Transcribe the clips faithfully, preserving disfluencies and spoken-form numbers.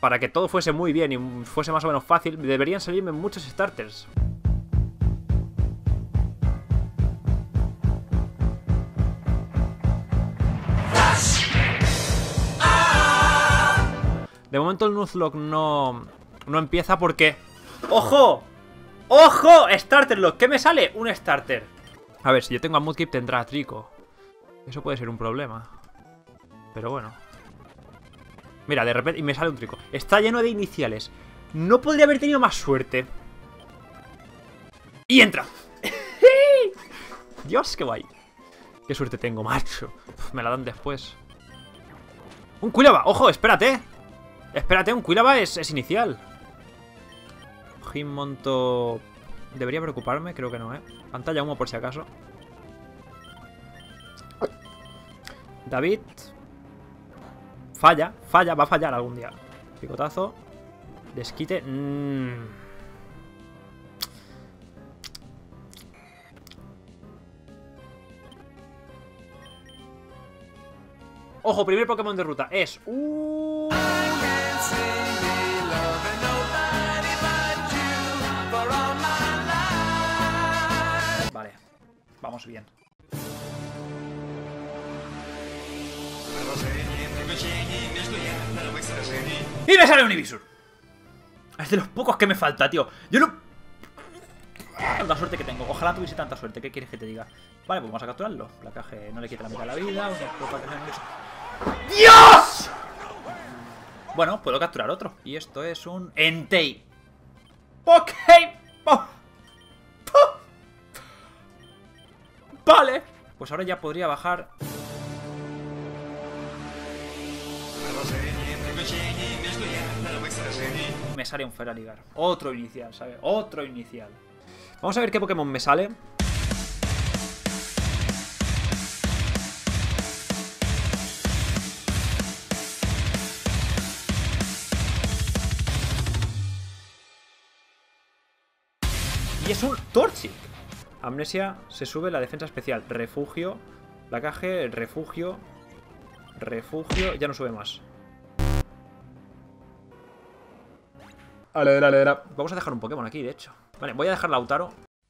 para que todo fuese muy bien y fuese más o menos fácil, deberían salirme muchos starters. De momento el Nuzlocke no, no empieza porque... ¡Ojo! ¡Ojo! Starter Lock. ¿Qué me sale? Un starter. A ver, si yo tengo a Mudkip tendrá a Trico. Eso puede ser un problema. Pero bueno. Mira, de repente... Y me sale un Trico. Está lleno de iniciales. No podría haber tenido más suerte. Y entra. Dios, qué guay. Qué suerte tengo, macho. Uf, me la dan después. Un Quilava. Ojo, espérate. Espérate, un Quilava es, es inicial. Hitmonto... ¿Debería preocuparme? Creo que no, ¿eh? Pantalla humo por si acaso. David. Falla, falla, va a fallar algún día. Picotazo. Desquite. Mm. Ojo, primer Pokémon de ruta es... Uh... Vale, vamos bien. ¡Y me sale un Ivysaur! Es de los pocos que me falta, tío. Yo no... La suerte que tengo. Ojalá tuviese tanta suerte. ¿Qué quieres que te diga? Vale, pues vamos a capturarlo. Placaje no le quita la mitad de la vida. ¡Dios! Bueno, puedo capturar otro. Y esto es un Entei. Ok. Oh. Oh. Vale. Pues ahora ya podría bajar. Me sale un Feraligar. Otro inicial, ¿sabes? Otro inicial. Vamos a ver qué Pokémon me sale. Y es un Torchic. Amnesia, se sube la defensa especial. Refugio, placaje, refugio. Refugio, ya no sube más. Dale, dale, dale. Vamos a dejar un Pokémon aquí, de hecho. Vale, voy a dejar Lautaro.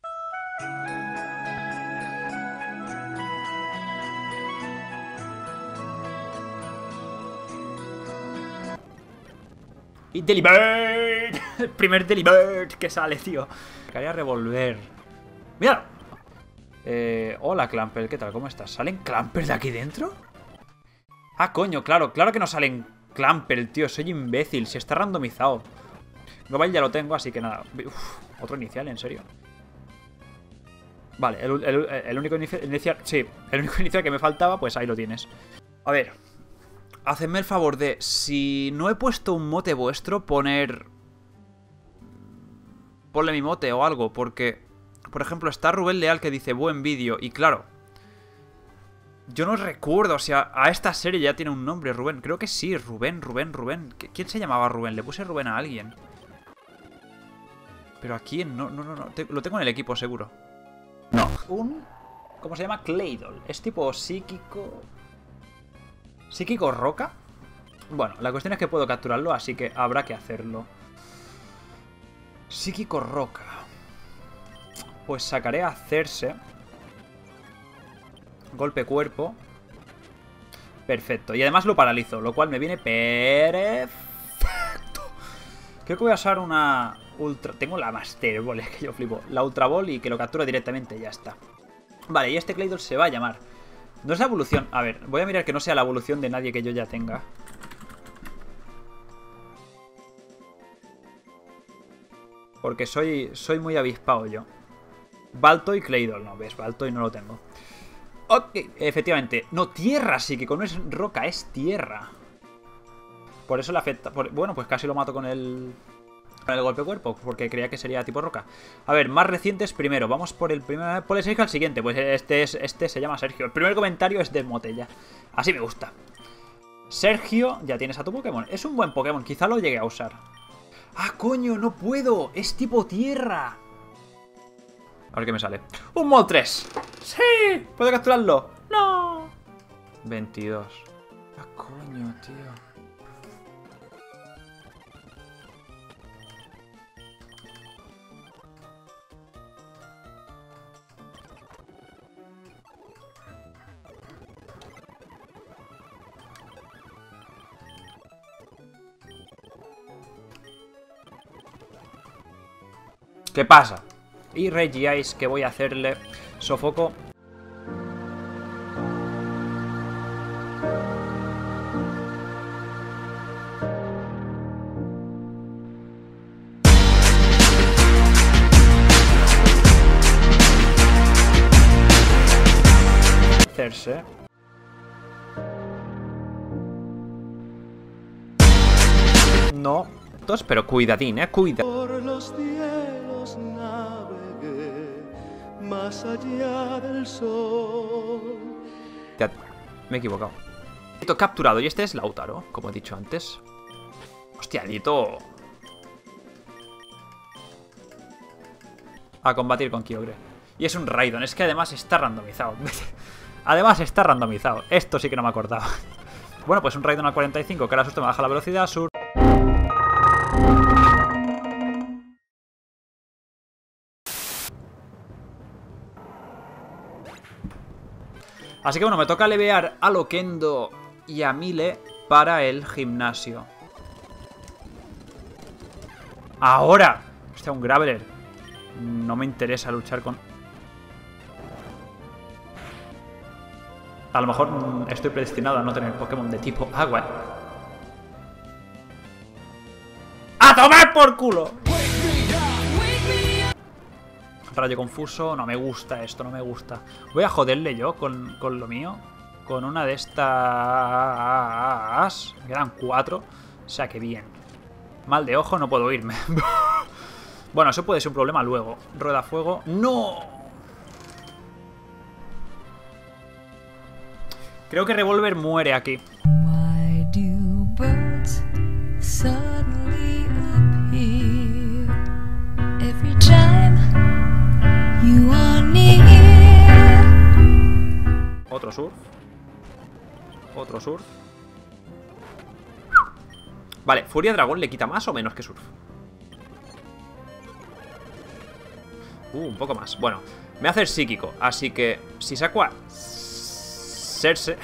Y Delibird. El primer Delibird que sale, tío. Quería revolver. ¡Mira! Eh, hola, Clamper, ¿qué tal? ¿Cómo estás? ¿Salen Clamper de aquí dentro? Ah, coño, claro, claro que no salen Clamper, tío. Soy imbécil, se está randomizado. Global ya lo tengo, así que nada. Uf, otro inicial, en serio. Vale, el, el, el único inicial, inicial... Sí, el único inicial que me faltaba, pues ahí lo tienes. A ver. Hacedme el favor de... Si no he puesto un mote vuestro, poner... Ponle mi mote o algo, porque... Por ejemplo, está Rubén Leal que dice buen vídeo. Y claro... Yo no recuerdo, o sea, a esta serie ya tiene un nombre, Rubén. Creo que sí, Rubén, Rubén, Rubén. ¿Quién se llamaba Rubén? Le puse Rubén a alguien. ¿Pero a quién? No, no, no, no. Te, lo tengo en el equipo, seguro. No. Un... ¿Cómo se llama? Claydol. Es tipo psíquico... ¿Psíquico roca? Bueno, la cuestión es que puedo capturarlo, así que habrá que hacerlo. Psíquico roca. Pues sacaré a hacerse... Golpe cuerpo. Perfecto. Y además lo paralizo, lo cual me viene perfecto. Creo que voy a usar una ultra... Tengo la Master Ball, es que yo flipo. La Ultra Ball y que lo capturo directamente, ya está. Vale, y este Claydol se va a llamar... No es la evolución... A ver, voy a mirar que no sea la evolución de nadie que yo ya tenga. Porque soy, soy muy avispado yo. Balto y Claydol. No, ves, Balto y no lo tengo. Ok, efectivamente. No, tierra psíquico, no es roca, es tierra. Por eso le afecta. Por, bueno, pues casi lo mato con el... Con el golpe cuerpo, porque creía que sería tipo roca. A ver, más recientes primero. Vamos por el primer... Por el Sergio al siguiente. Pues este, es, este se llama Sergio. El primer comentario es de Motella. Así me gusta. Sergio, ya tienes a tu Pokémon. Es un buen Pokémon, quizá lo llegue a usar. ¡Ah, coño! ¡No puedo! ¡Es tipo tierra! A ver qué me sale. ¡Un Moltres! ¡Sí! ¿Puedo capturarlo? ¡No! veintidós. ¡Ah, coño, tío! ¿Qué pasa? Y Regiais, que voy a hacerle sofoco. Hacerse. No. Entonces, pero cuidadín, eh, cuida. Por los cielos navegué, más allá del sol. Ya, me he equivocado. Lito capturado y este es Lautaro, como he dicho antes. Hostia, Lito. A combatir con Kyogre. Y es un Raidon, es que además está randomizado. Además está randomizado. Esto sí que no me acordaba. Bueno, pues un Raidon al cuarenta y cinco, que ahora susto me baja la velocidad, sur. Así que bueno, me toca levear a Loquendo y a Mile para el gimnasio. ¡Ahora! Hostia, un Graveler. No me interesa luchar con... A lo mejor estoy predestinado a no tener Pokémon de tipo agua. ¡A tomar por culo! Rayo confuso, no me gusta esto, no me gusta. Voy a joderle yo con, con lo mío. Con una de estas... Me quedan cuatro. O sea que bien. Mal de ojo, no puedo irme. Bueno, eso puede ser un problema luego. Rueda fuego. ¡No! Creo que Revolver muere aquí. Why do birds suddenly appear every time you are near? Otro surf. Otro surf. Vale, Furia Dragón le quita más o menos que surf. Uh, un poco más. Bueno, me hace el psíquico, así que si saco a Cersei.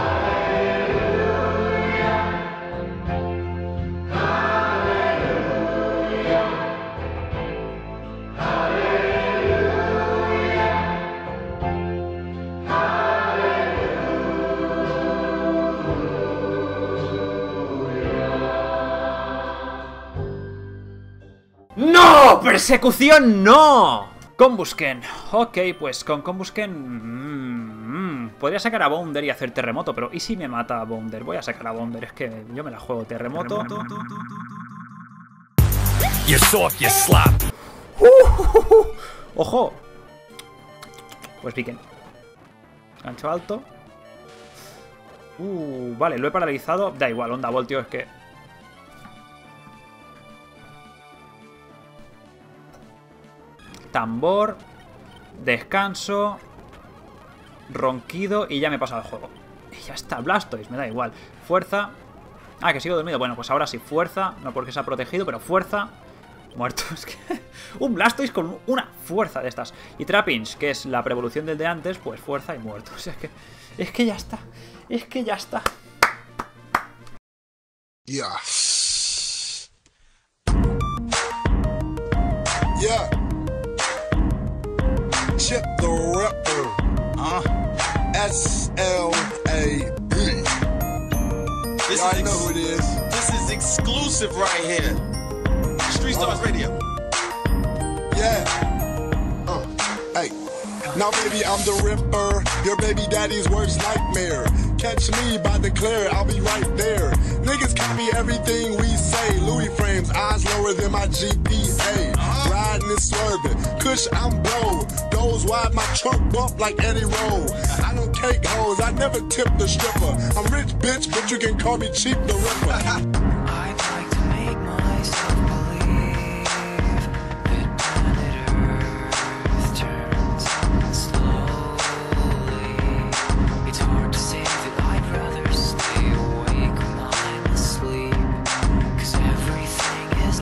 ¡No! ¡Persecución no! Combusken. Ok, pues con Combusken... Mmm, mmm, podría sacar a Bounder y hacer terremoto, pero ¿y si me mata a Bounder? Voy a sacar a Bounder, es que yo me la juego terremoto. You're soft, you slap. Uh, uh, uh, uh. ¡Ojo! Pues piquen. Gancho alto. Uh, vale, lo he paralizado. Da igual, onda voltio, es que... Tambor, descanso, ronquido y ya me he pasado el juego. Y ya está, Blastoise, me da igual. Fuerza. Ah, que sigo dormido. Bueno, pues ahora sí, fuerza. No porque se ha protegido, pero fuerza. Muerto. Es que... un Blastoise con una fuerza de estas. Y Trapinch, que es la preevolución del de antes, pues fuerza y muerto. O sea, es que... Es que ya está. Es que ya está. Yeah. Yeah. Chip the Ripper. Uh, S L A P. This Y'all is know who it is. This is exclusive right here. Street Stars Uh, Radio. Yeah. Uh, hey. Now, baby, I'm the Ripper. Your baby daddy's worst nightmare. Catch me by the clear, I'll be right there. Niggas copy everything we say. Louis frames, eyes lower than my G P A. Riding and swerving, Kush, I'm blow. Goes wide, my trunk bump like Eddie Roll. I don't cake hoes, I never tip the stripper. I'm rich, bitch, but you can call me cheap the Ripper.